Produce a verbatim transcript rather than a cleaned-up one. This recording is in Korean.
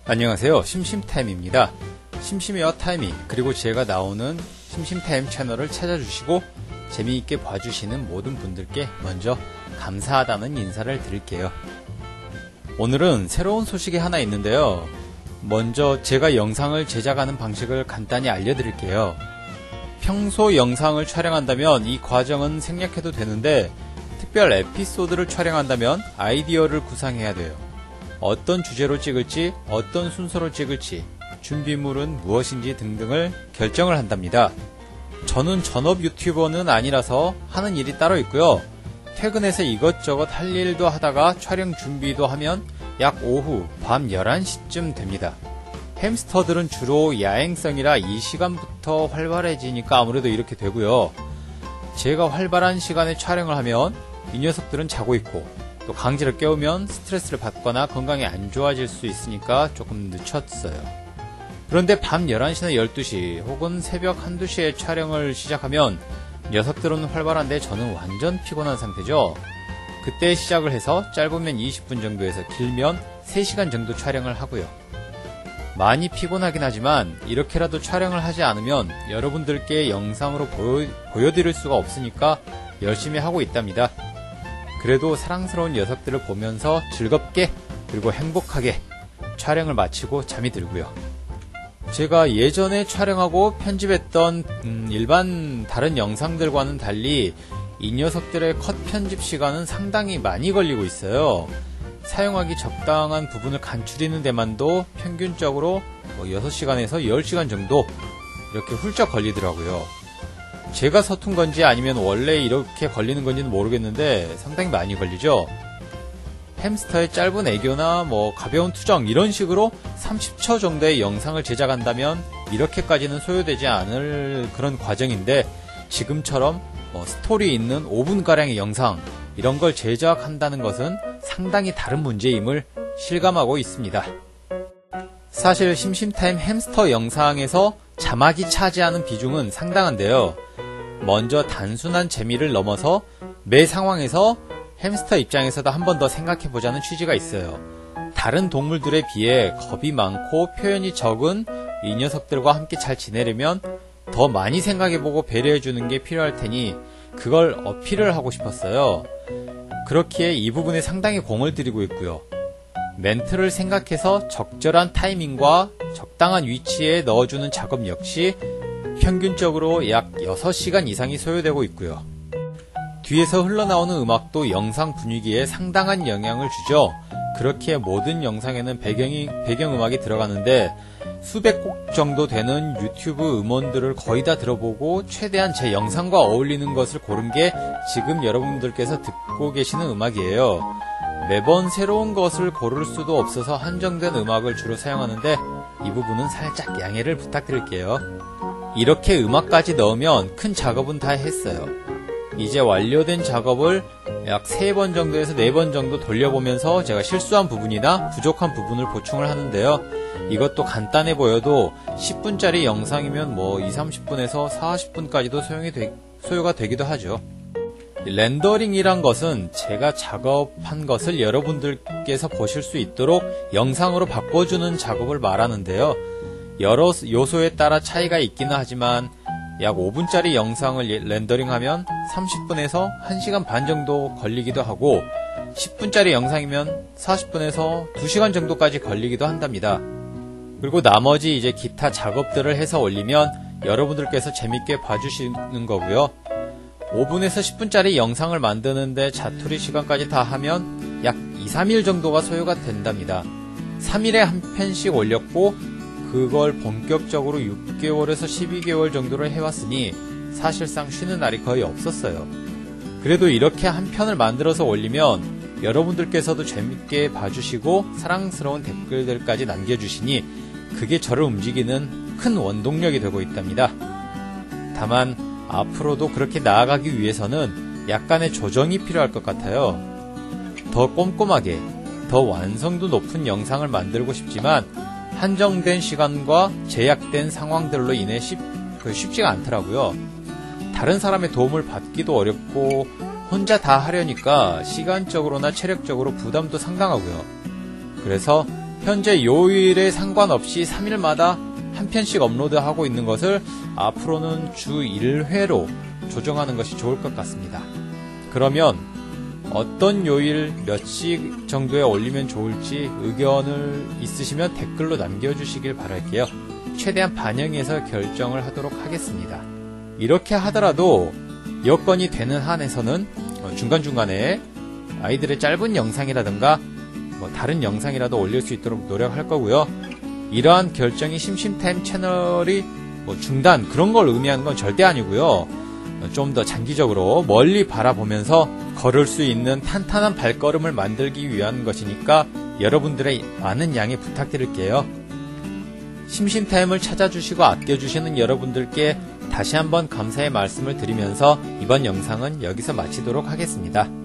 안녕하세요. 심심타임입니다. 심심해요 타이밍, 그리고 제가 나오는 심심타임 채널을 찾아주시고 재미있게 봐주시는 모든 분들께 먼저 감사하다는 인사를 드릴게요. 오늘은 새로운 소식이 하나 있는데요. 먼저 제가 영상을 제작하는 방식을 간단히 알려드릴게요. 평소 영상을 촬영한다면 이 과정은 생략해도 되는데, 특별 에피소드를 촬영한다면 아이디어를 구상해야 돼요. 어떤 주제로 찍을지, 어떤 순서로 찍을지, 준비물은 무엇인지 등등을 결정을 한답니다. 저는 전업 유튜버는 아니라서 하는 일이 따로 있고요. 퇴근해서 이것저것 할 일도 하다가 촬영 준비도 하면 약 오후 밤 열한 시쯤 됩니다. 햄스터들은 주로 야행성이라 이 시간부터 활발해지니까 아무래도 이렇게 되고요. 제가 활발한 시간에 촬영을 하면 이 녀석들은 자고 있고, 또 강제로 깨우면 스트레스를 받거나 건강이 안 좋아질 수 있으니까 조금 늦췄어요. 그런데 밤 열한 시나 열두 시 혹은 새벽 한두 시에 촬영을 시작하면 녀석들은 활발한데 저는 완전 피곤한 상태죠. 그때 시작을 해서 짧으면 이십 분 정도에서 길면 세 시간 정도 촬영을 하고요. 많이 피곤하긴 하지만 이렇게라도 촬영을 하지 않으면 여러분들께 영상으로 보여, 보여드릴 수가 없으니까 열심히 하고 있답니다. 그래도 사랑스러운 녀석들을 보면서 즐겁게 그리고 행복하게 촬영을 마치고 잠이 들고요. 제가 예전에 촬영하고 편집했던 음, 일반 다른 영상들과는 달리 이 녀석들의 컷 편집 시간은 상당히 많이 걸리고 있어요. 사용하기 적당한 부분을 간추리는 데만도 평균적으로 뭐 여섯 시간에서 열 시간 정도 이렇게 훌쩍 걸리더라고요. 제가 서툰 건지 아니면 원래 이렇게 걸리는 건지는 모르겠는데 상당히 많이 걸리죠. 햄스터의 짧은 애교나 뭐 가벼운 투정 이런 식으로 삼십 초 정도의 영상을 제작한다면 이렇게까지는 소요되지 않을 그런 과정인데, 지금처럼 뭐 스토리 있는 오 분가량의 영상 이런 걸 제작한다는 것은 상당히 다른 문제임을 실감하고 있습니다. 사실 심심타임 햄스터 영상에서 자막이 차지하는 비중은 상당한데요. 먼저 단순한 재미를 넘어서 매 상황에서 햄스터 입장에서도 한 번 더 생각해보자는 취지가 있어요. 다른 동물들에 비해 겁이 많고 표현이 적은 이 녀석들과 함께 잘 지내려면 더 많이 생각해보고 배려해주는 게 필요할 테니 그걸 어필을 하고 싶었어요. 그렇기에 이 부분에 상당히 공을 들이고 있고요. 멘트를 생각해서 적절한 타이밍과 적당한 위치에 넣어주는 작업 역시 평균적으로 약 여섯 시간 이상이 소요되고 있고요. 뒤에서 흘러나오는 음악도 영상 분위기에 상당한 영향을 주죠. 그렇기에 모든 영상에는 배경이, 배경음악이 들어가는데 수백 곡 정도 되는 유튜브 음원들을 거의 다 들어보고 최대한 제 영상과 어울리는 것을 고른 게 지금 여러분들께서 듣고 계시는 음악이에요. 매번 새로운 것을 고를 수도 없어서 한정된 음악을 주로 사용하는데 이 부분은 살짝 양해를 부탁드릴게요. 이렇게 음악까지 넣으면 큰 작업은 다 했어요. 이제 완료된 작업을 약 세 번 정도에서 네 번 정도 돌려보면서 제가 실수한 부분이나 부족한 부분을 보충을 하는데요. 이것도 간단해 보여도 십 분짜리 영상이면 뭐 이삼십 분에서 사십 분까지도 소용이 되, 소요가 되기도 하죠. 렌더링이란 것은 제가 작업한 것을 여러분들께서 보실 수 있도록 영상으로 바꿔주는 작업을 말하는데요. 여러 요소에 따라 차이가 있기는 하지만 약 오 분짜리 영상을 렌더링하면 삼십 분에서 한 시간 반 정도 걸리기도 하고, 십 분짜리 영상이면 사십 분에서 두 시간 정도까지 걸리기도 한답니다. 그리고 나머지 이제 기타 작업들을 해서 올리면 여러분들께서 재밌게 봐주시는 거고요. 오 분에서 십 분짜리 영상을 만드는데 자투리 시간까지 다 하면 약 이, 삼 일 정도가 소요가 된답니다. 삼 일에 한 편씩 올렸고 그걸 본격적으로 육 개월에서 십이 개월 정도를 해왔으니 사실상 쉬는 날이 거의 없었어요. 그래도 이렇게 한 편을 만들어서 올리면 여러분들께서도 재밌게 봐주시고 사랑스러운 댓글들까지 남겨주시니 그게 저를 움직이는 큰 원동력이 되고 있답니다. 다만 앞으로도 그렇게 나아가기 위해서는 약간의 조정이 필요할 것 같아요. 더 꼼꼼하게, 더 완성도 높은 영상을 만들고 싶지만 한정된 시간과 제약된 상황들로 인해 쉽, 쉽지가 않더라고요. 다른 사람의 도움을 받기도 어렵고 혼자 다 하려니까 시간적으로나 체력적으로 부담도 상당하고요. 그래서 현재 요일에 상관없이 삼 일마다 한 편씩 업로드하고 있는 것을 앞으로는 주 일 회로 조정하는 것이 좋을 것 같습니다. 그러면 어떤 요일 몇 시 정도에 올리면 좋을지 의견을 있으시면 댓글로 남겨주시길 바랄게요. 최대한 반영해서 결정을 하도록 하겠습니다. 이렇게 하더라도 여건이 되는 한에서는 중간중간에 아이들의 짧은 영상이라든가 뭐 다른 영상이라도 올릴 수 있도록 노력할 거고요. 이러한 결정이 심심타임 채널이 뭐 중단 그런 걸 의미하는 건 절대 아니고요. 좀 더 장기적으로 멀리 바라보면서 걸을 수 있는 탄탄한 발걸음을 만들기 위한 것이니까 여러분들의 많은 양해 부탁드릴게요. 심심타임을 찾아주시고 아껴주시는 여러분들께 다시 한번 감사의 말씀을 드리면서 이번 영상은 여기서 마치도록 하겠습니다.